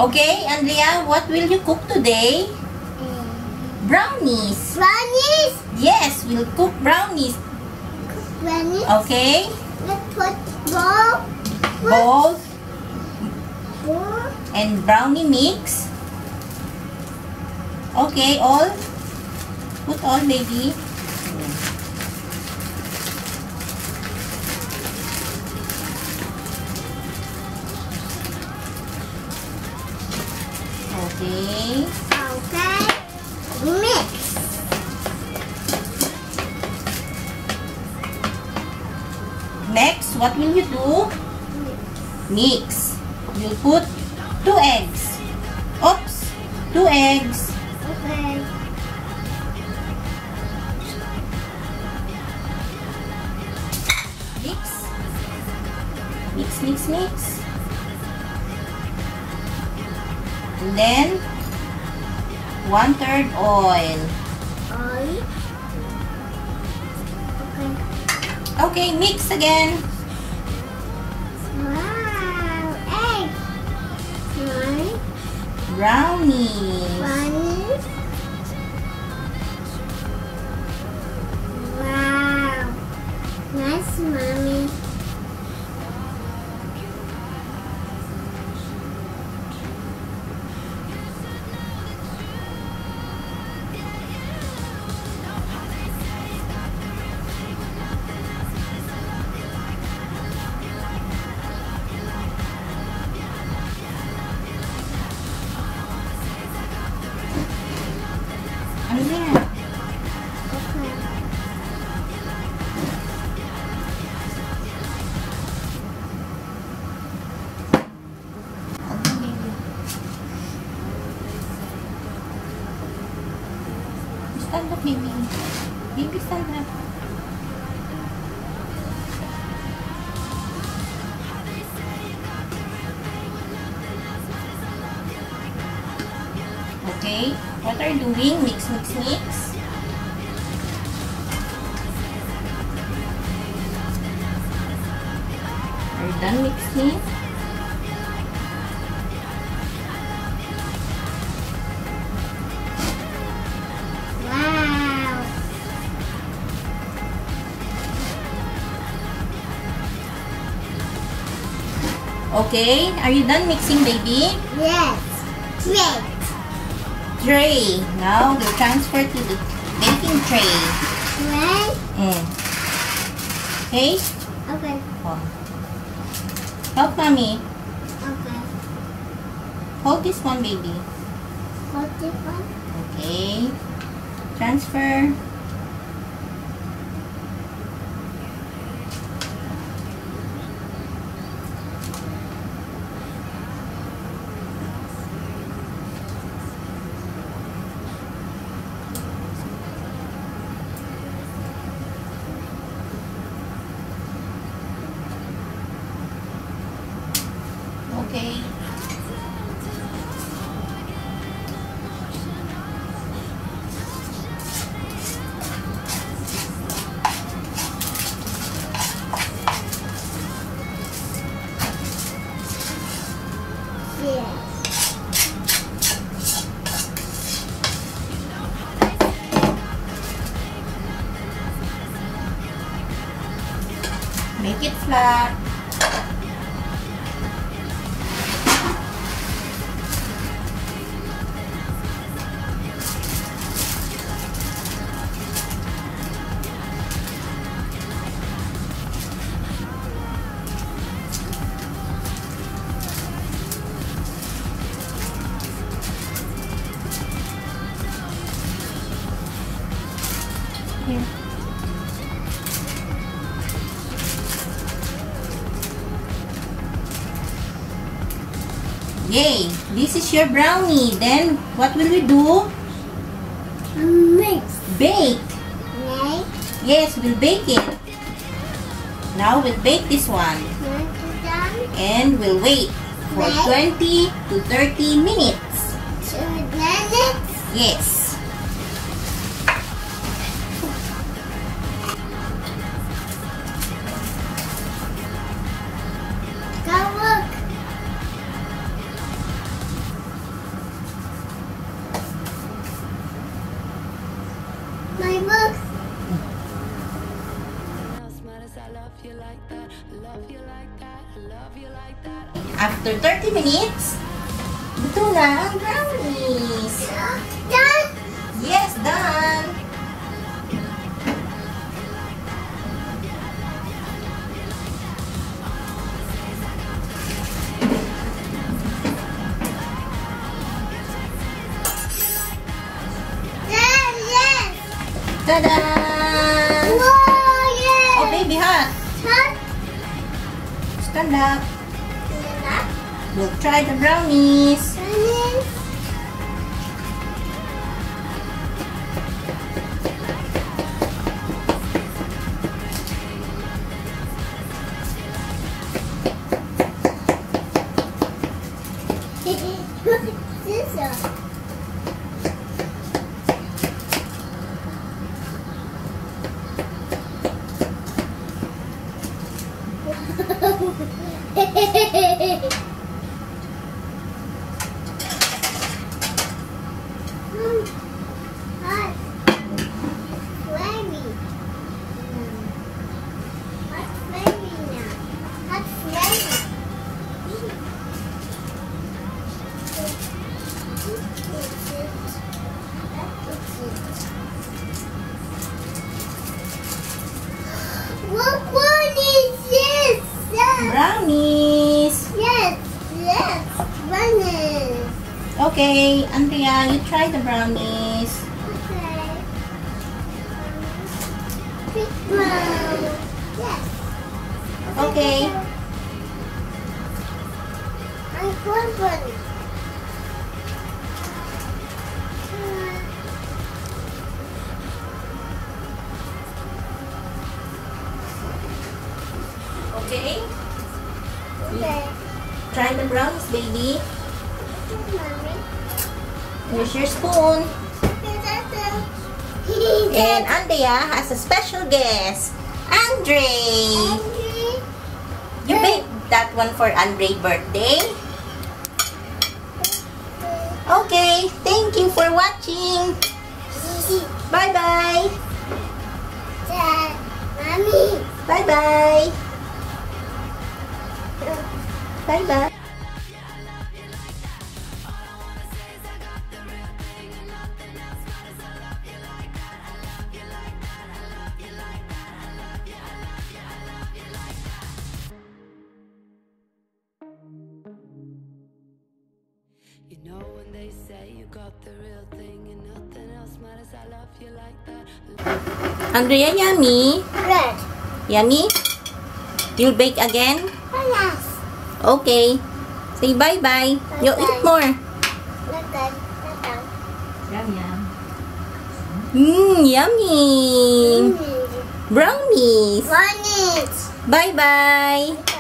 Okay, Andria, what will you cook today? Brownies. Brownies? Yes, we'll cook brownies. Brownies? Okay. Let's put bowl. Bowl. And brownie mix. Okay, all. Put all, baby. Okay. Okay. Mix. Next, what will you do? Mix. You'll put 2 eggs. Oops. 2 eggs. Okay. Mix. Mix, mix, mix. And then 1/3 oil. Oil. Okay. Okay, mix again. Wow. Egg. Right. Brownies. Brownies. Wow. Nice, mommy. Ano na? Okay. Stand up, baby. Baby, stand up. Okay, what are you doing? Mix, mix, mix. Are you done mixing? Wow. Okay, are you done mixing, baby? Yes. Great. Tray. Now we'll transfer to the baking tray. Right? Okay? Okay. Oh. Help mommy. Okay. Hold this one, baby. Hold this one. Okay. Transfer. Okay. Yes. Make it flat. Here. Yay! This is your brownie. Then, what will we do? Mix. Bake. Right? Yes, we'll bake it. Now, we'll bake this one. And we'll wait for 20 to 30 minutes. 2 minutes. Yes. Go look. After 30 minutes, ito na ang brownies. Done? Yes, done. Yes! Ta-da! Whoa, yes! Oh, baby, hot. Hot? Stand up. We'll try the brownies. What one is this? Brownies. Yes, brownies. Okay, Andrea, you try the brownies. Okay. Big brown. Yes. Okay. I want one. Okay. Okay. Try the brownies, baby. Mommy. Here's your spoon. And Andrea has a special guest, Andre. You baked that one for Andre's birthday. Okay, thank you for watching. Bye-bye. Mommy. Bye-bye. Bye-bye. You know when they say you got the real thing and nothing else matters, I love you like that. Andrea, yummy? Red. Yummy? You'll bake again? Yes. Okay. Say bye-bye. You eat more. Yum yum. Yummy. Brownies. Brownies. Bye-bye.